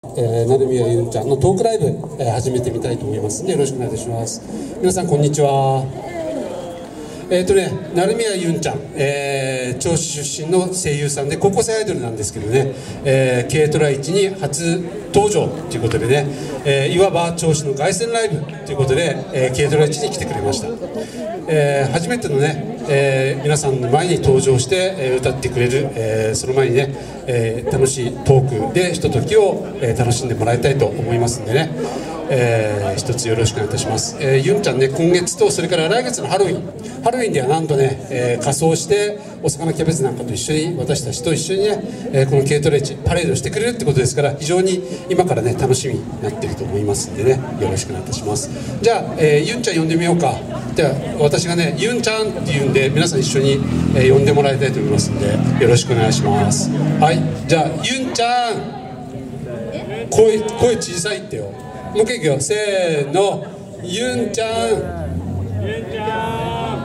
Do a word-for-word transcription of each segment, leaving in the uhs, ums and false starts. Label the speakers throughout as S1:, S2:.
S1: えー、成宮ゆんちゃんのトークライブ、えー、始めてみたいと思いますのでよろしくお願いいたします。皆さんこんにちは。えーとね、成宮ゆんちゃん、えー、銚子出身の声優さんで高校生アイドルなんですけどね、えー、軽トラ市に初登場ということでね、えー、いわば銚子の凱旋ライブということで、えー、軽トラ市に来てくれました。えー、初めてのね、えー、皆さんの前に登場して、えー、歌ってくれる、えー、その前にね、えー、楽しいトークでひとときを、えー、楽しんでもらいたいと思いますんでね、えー、一つよろしくお願いいたします。えー、ゆんちゃんね、今月とそれから来月のハロウィンハロウィンではなんとね、えー、仮装してお魚キャベツなんかと一緒に私たちと一緒にね、えー、この軽トラ市パレードしてくれるってことですから、非常に今からね楽しみになっていると思いますんでね、よろしくお願いいたします。じゃあ、えー、ゆんちゃん呼んでみようか。じゃあ私がねゆんちゃんって言うんで皆さん一緒に、えー、呼んでもらいたいと思いますんでよろしくお願いします。はい、じゃあゆんちゃん、声声小さいってよ。もう一回いくよ、せーの、ゆんちゃんゆんちゃん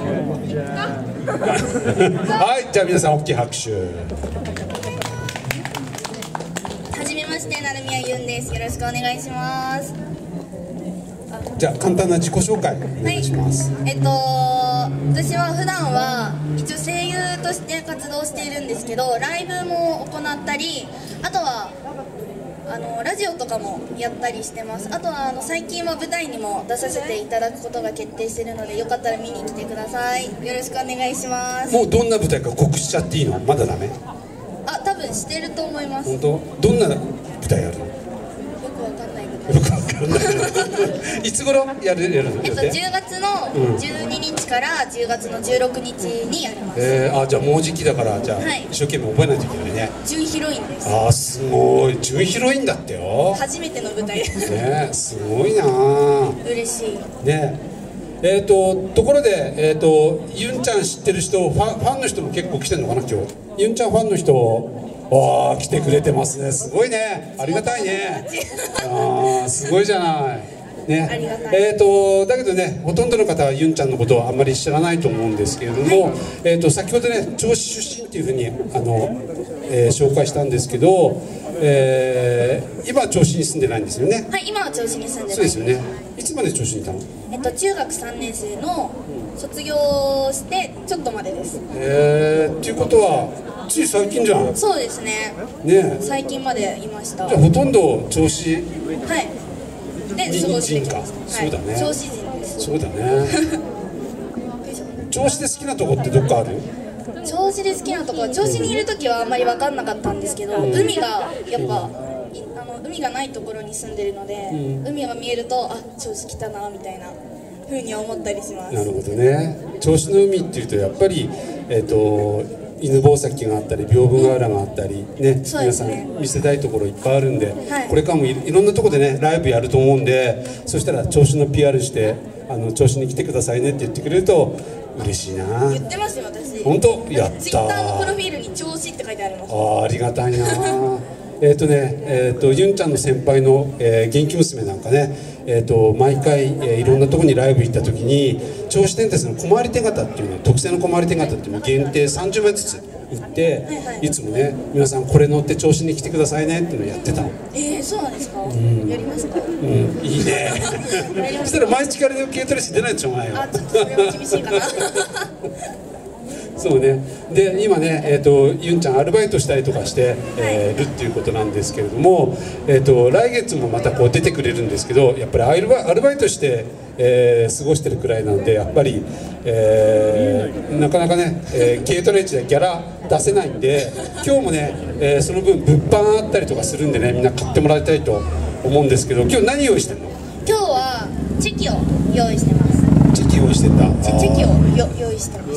S1: はい、じゃあ皆さん大きい拍手。
S2: はじめまして、成宮ゆんです。よろしくお願いします。
S1: じゃあ簡単な自己紹介お願いします。
S2: はい、えっと私は普段は一応声優として活動しているんですけど、ライブも行ったり、あとはあのラジオとかもやったりしてます。あとはあの最近は舞台にも出させていただくことが決定しているので、よかったら見に来てください。よろしくお願いします。
S1: もうどんな舞台か告知しちゃっていいの？まだダメ？
S2: あ、多分してると思います。
S1: 本当？どんな舞台やるの？
S2: よくわかんない舞台。
S1: よくわかんないいつ頃やるやるの？
S2: えっとじゅうがつのじゅうににちからじゅうがつのじゅうろくにちにやります。
S1: えー、あ、じゃあもうじきだから、じゃあ、はい、一生懸命覚えないといけないね。
S2: 準ヒロインです。
S1: あー、すごい、準ヒロインだってよ。
S2: 初めての舞台です
S1: ね、すごいな。
S2: 嬉しい
S1: ね。えーと、ところで、えーと、ゆんちゃん知ってる人、ファン、ファンの人も結構来てるのかな、今日。ゆんちゃんファンの人、わあ、来てくれてますね。すごいね。ありがたいね。あー、すごいじゃない。ね、えーとだけどね、ほとんどの方はゆんちゃんのことはあんまり知らないと思うんですけれども、はい、えーと先ほどね銚子出身っていうふうにあの、えー、紹介したんですけど、えー、今は銚子に住んでないんですよね。
S2: はい、今は銚子に住んでない。
S1: そうですよね。いつまで銚子にいたの？
S2: えっと中学さんねん生の卒業してちょっとまでです。
S1: えー、っていうことはつい最近じゃん。
S2: そうですね。
S1: ね、
S2: 最近までいました。
S1: じゃあほとんど銚子、
S2: はいで過ごしてきました。
S1: そうだね。
S2: 銚子人です。
S1: そうだね。銚子で好きなとこってどっかある？
S2: 銚子で好きなとこは、銚子にいる時はあんまり分かんなかったんですけど、うん、海がやっぱ、うん、あの海がないところに住んでるので、うん、海が見えるとあ銚子来たなみたいな風に思ったりします。
S1: なるほどね。銚子の海っていうとやっぱりえっと犬吠埼があったり屏風ヶ浦があったりね、ね、皆さん見せたいところいっぱいあるんで、はい、これからも い, いろんなところでねライブやると思うんで、そしたら銚子の ピーアール してあの銚子に来てくださいねって言ってくれると嬉しいな。
S2: 言ってますよ私。
S1: 本当？やったー。
S2: ツイッターのプロフィールに銚子って書いてあります。
S1: あー、ありがたいなえっとね、えーとゆんちゃんの先輩の、えー、元気娘なんかね、えーと毎回、えー、いろんなところにライブ行った時に銚子電鉄の小回り手形っていうの、特製の小回り手形っていうの限定さんじゅうまいずつ売って、はいはい、いつもね皆さんこれ乗って銚子に来てくださいねっていうのをやってたの。
S2: えー、そうなんですか、うん、やりますか。
S1: うん、いいねそしたら毎日から軽トラ市出ないとしょうがないよ。
S2: あ、ちょっとそれは厳しいかな
S1: そうね。で今ね、えーとゆんちゃんアルバイトしたりとかして、えー、るっていうことなんですけれども、えーと来月もまたこう出てくれるんですけど、やっぱりアルバ、アルバイトして、えー、過ごしてるくらいなんでやっぱり、えー、なかなかね、えー、軽トラ市でギャラ出せないんで、今日もね、えー、その分物販あったりとかするんでね、みんな買ってもらいたいと思うんですけど、今日何用意してんの？
S2: 今日はチェキを用意してます。
S1: チェキ用意してんだ。
S2: チェキをよ用意してます。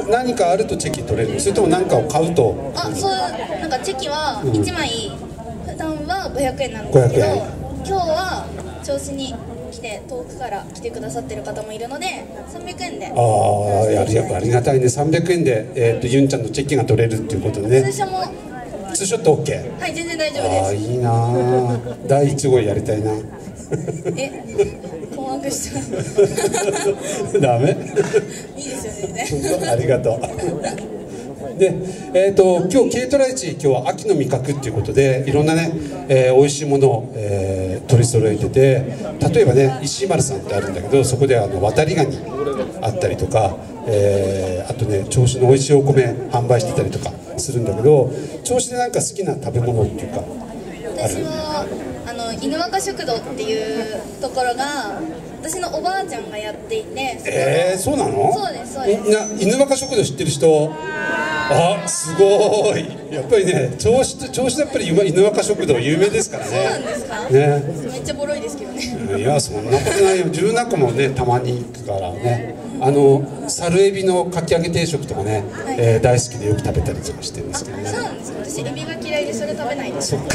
S1: 何かあるとチェキ取れるの？それとも何かを買うと？
S2: あ、そう、なんかチェキはいちまい、うん、普段はごひゃくえんなんですけど、今日は銚子に来て遠くから来てくださってる方もいるのでさんびゃくえんで。あ
S1: あ、やるやっぱありがたいね。さんびゃくえんで、えー、とゆんちゃんのチェキが取れるっていうことね。
S2: 通所も
S1: ツーショット OK？
S2: はい、全然大丈夫です。
S1: ああ、いいなだいいち号やりたいな
S2: え、困惑した
S1: ダメ
S2: いいですよね
S1: ありがとうで、えー、と今日軽トラ市、今日は秋の味覚っていうことでいろんなね、えー、美味しいものを、えー、取り揃えてて、例えばね石井丸さんってあるんだけど、そこであの渡りガニあったりとか、えー、あとね銚子の美味しいお米販売してたりとかするんだけど、銚子でなんか好きな食べ物っていうかある？
S2: 私はあの犬若食堂っていうところが私のおばあちゃんがやっていて、
S1: えー、そうなの？
S2: そうですそうです。
S1: みんな犬若食堂知ってる人？あ、すごい。やっぱりね、銚子と銚子でやっぱり犬若食堂有名ですからね。
S2: そうなんですか？
S1: ね。
S2: めっちゃボロいですけどね。
S1: いや、そんなことないよ。十何個もね、たまに行くからね。あの猿エビのかき揚げ定食とかね、はい、えー、大好きでよく食べたりとかしてるんですけどね。
S2: そうなんですか？私エビが嫌いでそれ食べないです。
S1: そっか。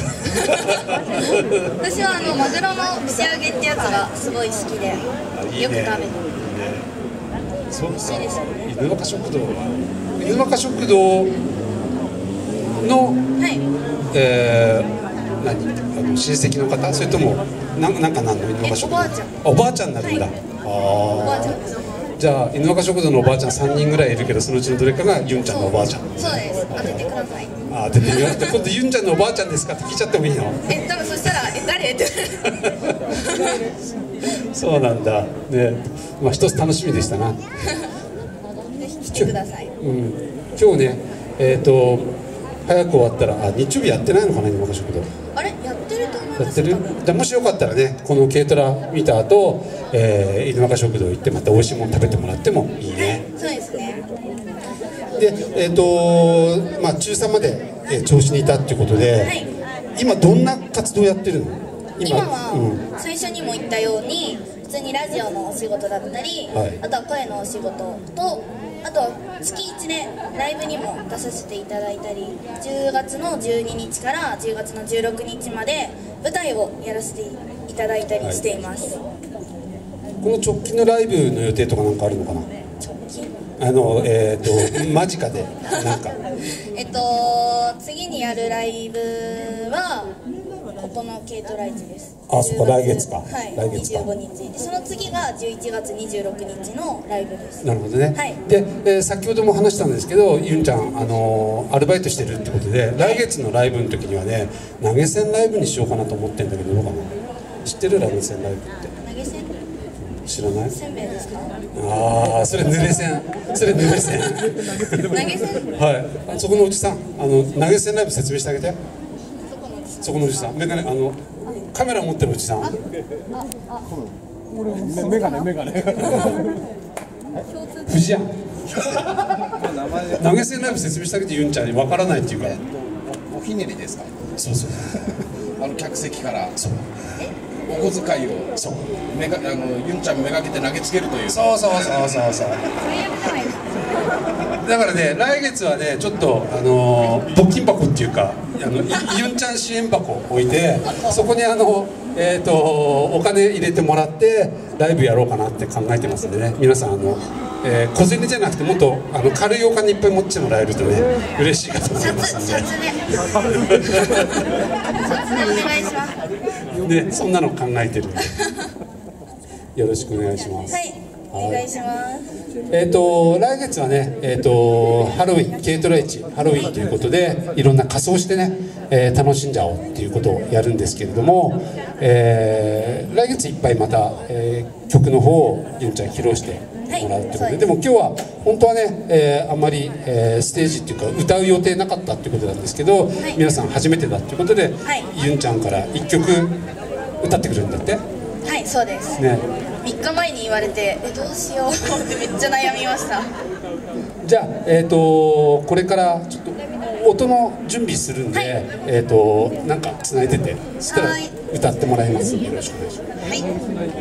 S2: 私はあのマグロの串揚げってやつがすごい好きで、いいね、よく食べてる。いいね。
S1: そうですね。
S2: いいですよね。
S1: 犬若食堂は犬若食堂の、はい、えー、何あの親戚の方、それともななんか何の犬若食堂？おばあちゃん。おばあちゃんになるんだ。はい、あ
S2: おばあちゃんです。
S1: じゃあ犬若食堂のおばあちゃんさんにんぐらいいるけど、そのうちのどれかがユンちゃんのおばあちゃん。
S2: そうです。当ててください。
S1: あ、当ててみよう。今度ユンちゃんのおばあちゃんですかって聞いちゃってもいいの？
S2: え、多分そしたらえ誰って。
S1: そうなんだ。ね、まあ一つ楽しみでしたな。
S2: 来てください。
S1: うん、今日ね、えっ、ー、と早く終わったら、あ、日曜日やってないのかな、犬若食堂。
S2: あれ、やってると思います。
S1: やってる？じゃあもしよかったらね、この軽トラ見た後、えー、犬若食堂行ってまた美味しいもの食べてもらってもいいね。
S2: そうですね。
S1: で、えっ、ー、とまあ中さんまで、えー、銚子にいたっていうことで、はい、今どんな活動やってるの？
S2: 今は、うん、最初にも言ったように普通にラジオのお仕事だったり、はい、あとは声のお仕事と、あとは月いちでライブにも出させていただいたり、じゅうがつのじゅうににちからじゅうがつのじゅうろくにちまで舞台をやらせていただいたりしています、はい、
S1: この直近のライブの予定とかなんかあるのかな？
S2: 直近
S1: あのえー、と間近でなんか
S2: えっと次にやるライブはここの軽トラ市です。
S1: あ、そこ来月か。
S2: はい、来月か。にじゅうごにちで、その次がじゅういちがつにじゅうろくにちのライブです。
S1: なるほどね。
S2: はい、
S1: で、えー、先ほども話したんですけど、ユンちゃん、あのー、アルバイトしてるってことで、来月のライブの時にはね、投げ銭ライブにしようかなと思ってんだけど、どうかな。知ってる？投げ銭ライブって。
S2: 投げ銭？
S1: 知らない？
S2: せんべいですか？
S1: ああ、それ濡れ銭。それ濡れ銭。
S2: 投げ銭？
S1: はい。そこのおじさん、あの投げ銭ライブ説明してあげて。そこのおじさん、メガネ、あのカメラ持ってるおじさん。
S3: メガネメガネ。
S1: 藤谷。投げ銭ライブ説明してあげて、ユンちゃんにわからないっていうから。
S3: おひねりですか？
S1: そうそう。
S3: あの客席から。
S1: そう。
S3: お小遣いを。そう。めがあのユンちゃんめがけて投げつけるという。
S1: そうそうそうそうそう。だからね、来月はね、ちょっとあのー、募金箱っていうか、あのユンちゃん支援箱を置いて、そこにあの、えーと、お金入れてもらってライブやろうかなって考えてますんでね、皆さんあの、えー、小銭じゃなくてもっとあの軽いお金いっぱい持ってもらえるとね、嬉しいかと思いますんで。
S2: 札で札でお願いします。
S1: ね、そんなの考えてるんでよろしくお願いします。
S2: はい、お願いします。
S1: えーと来月はね、えーとハロウィン、軽トラ市ハロウィンということで、いろんな仮装してね、えー、楽しんじゃおうっていうことをやるんですけれども、えー、来月いっぱいまた、えー、曲の方をユンちゃん披露してもらうってことで、はい、でも今日は本当はね、えー、あんまり、えー、ステージっていうか歌う予定なかったっていうことなんですけど、はい、皆さん初めてだっていうことで、はい、ユンちゃんからいっきょく歌ってくれるんだって。
S2: はい、そうです、ね、みっかまえに言われて、え、どうしようってめっちゃ悩みました。
S1: じゃあ、えーとこれからちょっと音の準備するんで、はい、えーとなんかつないでて、そしたら歌ってもらいます。よろしくお願いします。はい、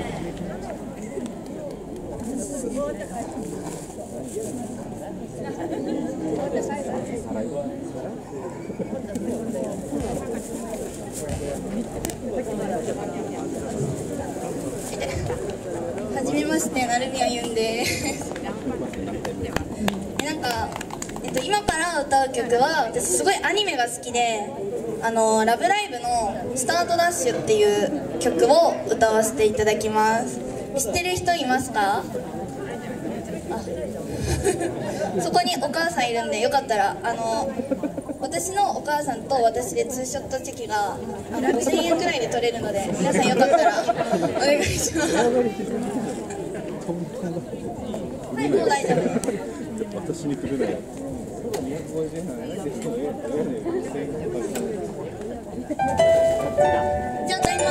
S2: はじめまして、成宮ゆんですなんか、えっと、今から歌う曲は私すごいアニメが好きで、あのラブライブの「スタートダッシュ」っていう曲を歌わせていただきます。知ってる人いますか？あそこにお母さんいるんで、よかったらあの私のお母さんと私でツーショットチェキがあのごせんえんくらいで取れるので、皆さんよかったらお願いします。はい、もう大丈夫。
S4: 私に来るなよ。
S2: じゃあ歌います。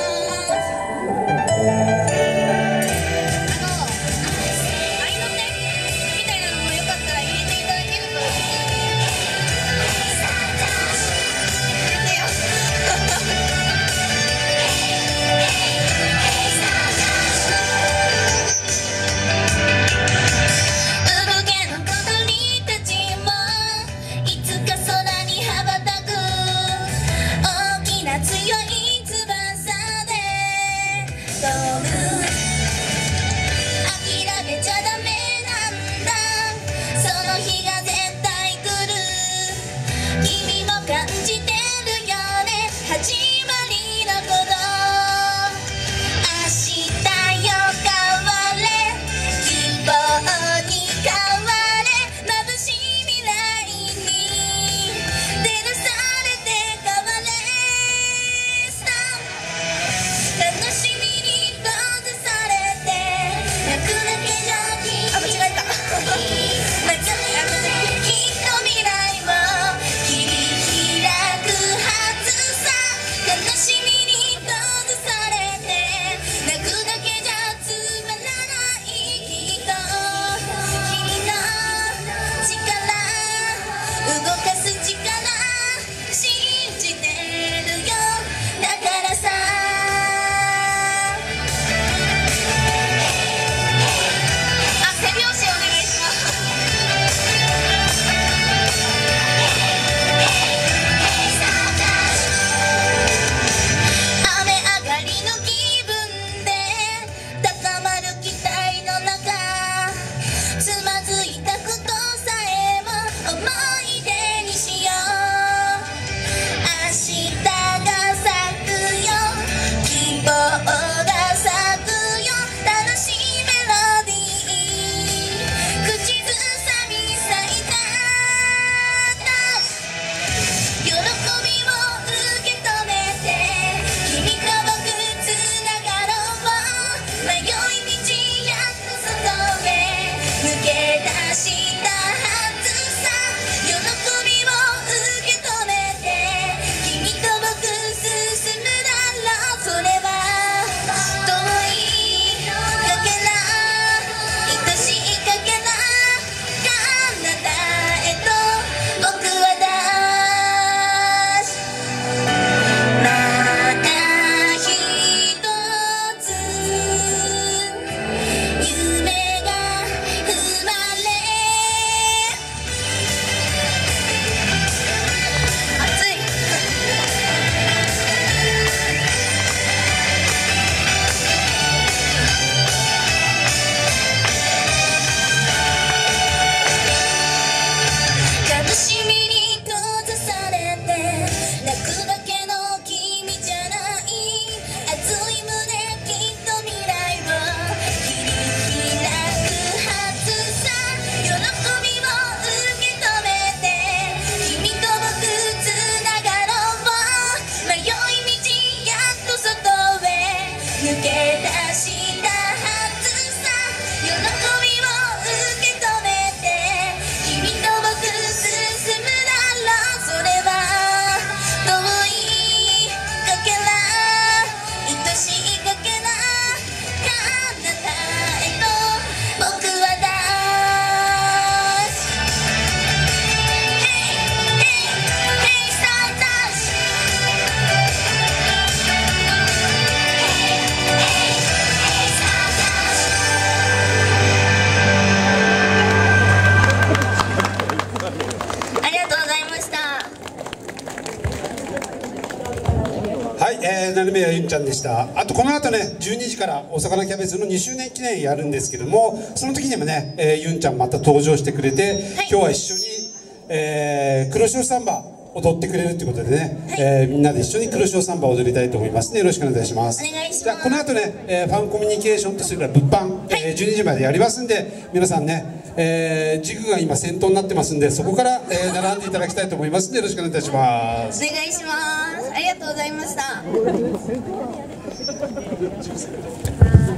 S1: 成宮ゆんちゃんでした。あとこの後ねじゅうにじからお魚キャベツのにしゅうねん記念やるんですけども、その時にもね、えー、ゆんちゃんまた登場してくれて、はい、今日は一緒に、えー、黒潮サンバ踊ってくれるということでね、はい、えー、みんなで一緒に黒潮サンバを踊りたいと思いますのでよろしくお願いします。
S2: お願いします。
S1: じゃあこの後ね、えー、ファンコミュニケーションとそれから物販、はい、えー、じゅうにじまでやりますんで皆さんねえー、軸が今先頭になってますんで、そこから、えー、並んでいただきたいと思いますので、よろしくお願いいたします。
S2: お願いします。ありがとうございました。